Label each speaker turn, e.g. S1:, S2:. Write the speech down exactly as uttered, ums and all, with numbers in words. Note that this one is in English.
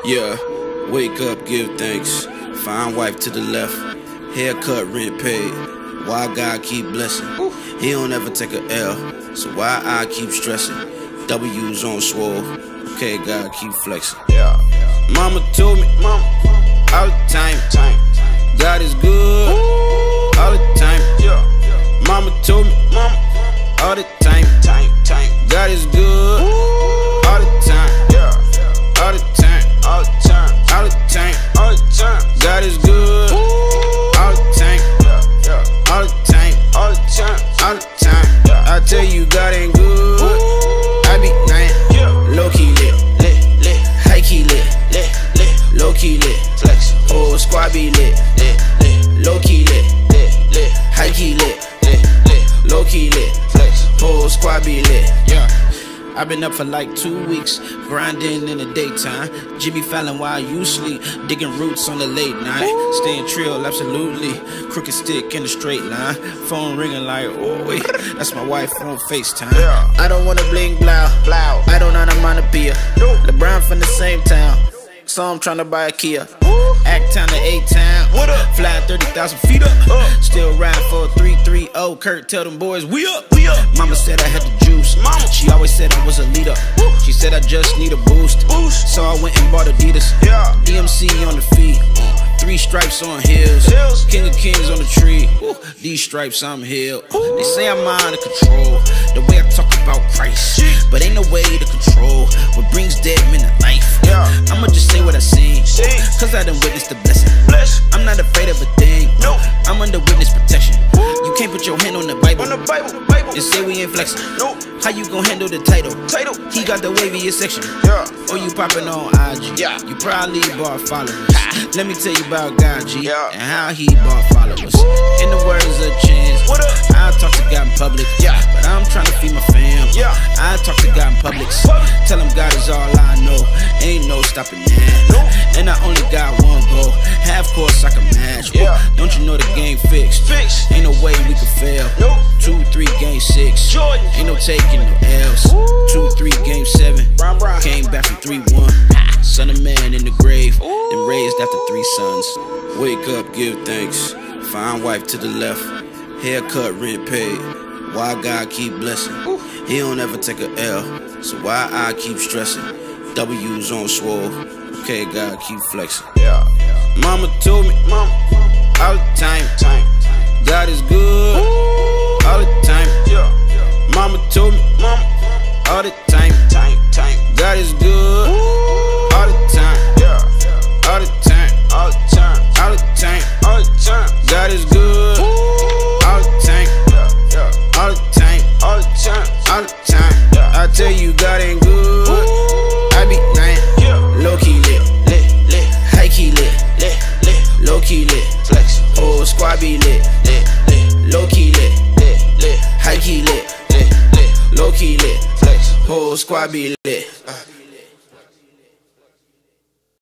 S1: Yeah, wake up, give thanks. Fine wife to the left. Haircut, rent paid. Why God keep blessing? He don't ever take a L, so why I keep stressing? W's on Swoope. Okay, God keep flexing.
S2: Yeah.
S1: Mama told me, Mama, all the time, time. God is good, all the time.
S2: Yeah.
S1: Mama told me, Mama, all the time,
S2: Time, time.
S1: God is good, all the time.
S2: Yeah.
S1: All the time,
S2: All the time.
S1: all the time.
S2: All the time.
S1: God is good, all the time,
S2: Yeah. Yeah.
S1: all the time,
S2: All the time.
S1: all the time.
S2: Yeah.
S1: I tell you, God ain't good. I be lying,
S2: Yeah.
S1: low key lit,
S2: Lit, lit,
S1: high key lit,
S2: lit, lit.
S1: low key lit.
S2: Flex.
S1: Whole squad be lit,
S2: Lit, lit,
S1: low key lit,
S2: lit, lit,
S1: high key lit,
S2: lit, lit.
S1: low key lit.
S2: Flex.
S1: Whole squad be lit. Yeah. I've been up for like two weeks, grinding in the daytime. Jimmy Fallon while you sleep, digging roots on the late night. Staying trill, absolutely. Crooked stick in the straight line. Phone ringing like, oh wait, that's my wife on FaceTime.
S2: Yeah.
S1: I don't wanna bling blow,
S2: Blow.
S1: I don't onomatopoeia.
S2: No.
S1: LeBron from the same town, so I'm tryna buy a Kia. Act town to A-town,
S2: What up?
S1: fly thirty thousand feet up.
S2: Up.
S1: Still riding for a three three oh. Kurt tell them boys, we up.
S2: We up.
S1: Mama said I had the juice.
S2: Mama.
S1: She always said I was a leader.
S2: Woo.
S1: She said I just need a boost.
S2: Boost.
S1: So I went and bought Adidas.
S2: Yeah.
S1: D M C on the feet. Uh, three stripes on heels.
S2: Heels.
S1: King of kings on the tree. Woo. These stripes I'm healed. They say I'm out of control. The way I talk about Christ.
S2: Shit.
S1: But ain't no way to control what brings dead men to life.
S2: Yeah.
S1: I'ma just say what I seen.
S2: Sing.
S1: Cause I done witnessed the blessing.
S2: Bless.
S1: I'm not afraid of a thing.
S2: Nope.
S1: I'm under witness protection. You can't put your hand on the Bible
S2: On the Bible. Bible.
S1: and say we ain't flexing.
S2: Nope.
S1: How you gon' handle the title?
S2: Title.
S1: He got the waviest section.
S2: Yeah.
S1: Or you popping on I G.
S2: Yeah.
S1: You probably bought followers. Let me tell you about God G.
S2: Yeah.
S1: And how he bought followers. In the words of Chance,
S2: What up?
S1: I talk to God in public.
S2: Yeah.
S1: But I'm trying to feed my fam.
S2: Yeah.
S1: I talk to God in public.
S2: Public.
S1: Tell him God is all I know. Ain't no stopping that.
S2: Nope.
S1: And I only got one goal. Half course I can match. Woo.
S2: Yeah.
S1: Don't you know the game fixed?
S2: Fixed.
S1: Ain't no way we can fail.
S2: Nope.
S1: Two, three, game six.
S2: Jordan.
S1: Ain't no taking no L's. Two, three, game seven.
S2: Brown, brown.
S1: Came back from three one. Son of man in the grave. Then raised after three sons. Wake up, give thanks. Fine wife to the left. Haircut, rent paid. Why God keep blessing? He don't ever take a L, so why I keep stressing? W's on Swoope. Okay, God keep flexing.
S2: Yeah.
S1: Mama told me,
S2: Mama.
S1: all the time,
S2: Time.
S1: God is good, all the time.
S2: Yeah.
S1: Mama told me,
S2: Mama.
S1: all the time,
S2: Time. Time.
S1: God is good, all the time,
S2: Yeah.
S1: all the time,
S2: All the time.
S1: all the time.
S2: All the time.
S1: God is good, all the time,
S2: Yeah. Yeah.
S1: all the time,
S2: All the time.
S1: all the time.
S2: Yeah.
S1: I tell you, God ain't good. I be lying,
S2: Yeah.
S1: low key lit,
S2: Lit, lit,
S1: high key lit,
S2: lit, lit.
S1: low key lit.
S2: Flex.
S1: Whole squad be lit,
S2: Lit, lit,
S1: low key lit,
S2: lit, lit,
S1: high key lit,
S2: lit, lit.
S1: low key lit.
S2: Flex.
S1: Whole squad be lit.